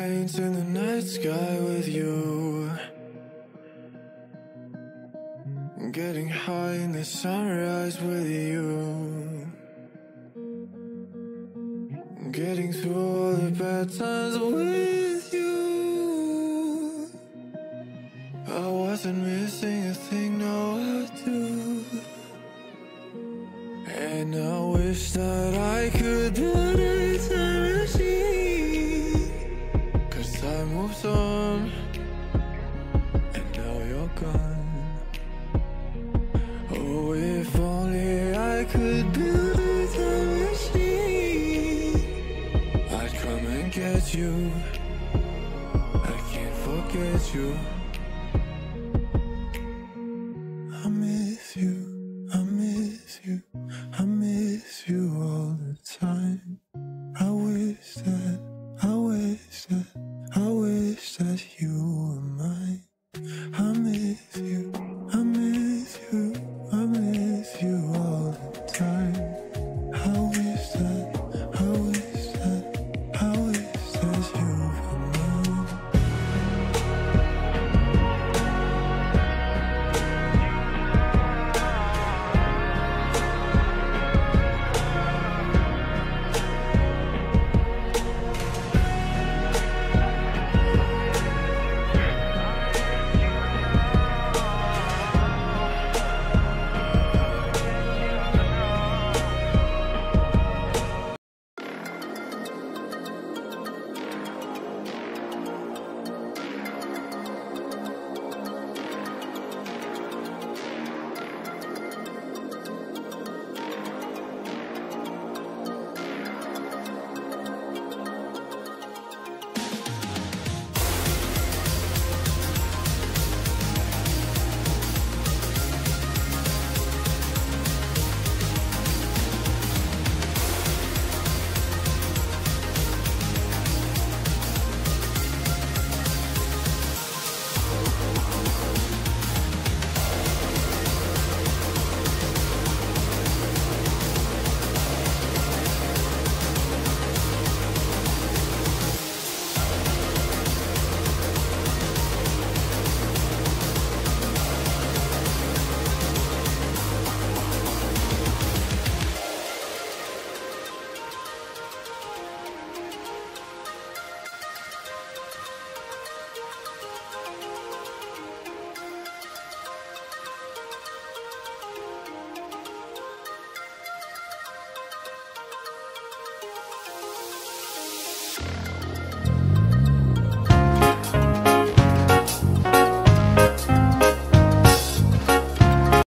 planes in the night sky with you, getting high in the sunrise with you, getting through all the bad times with you. I wasn't missing a thing, now I do. And I wish that I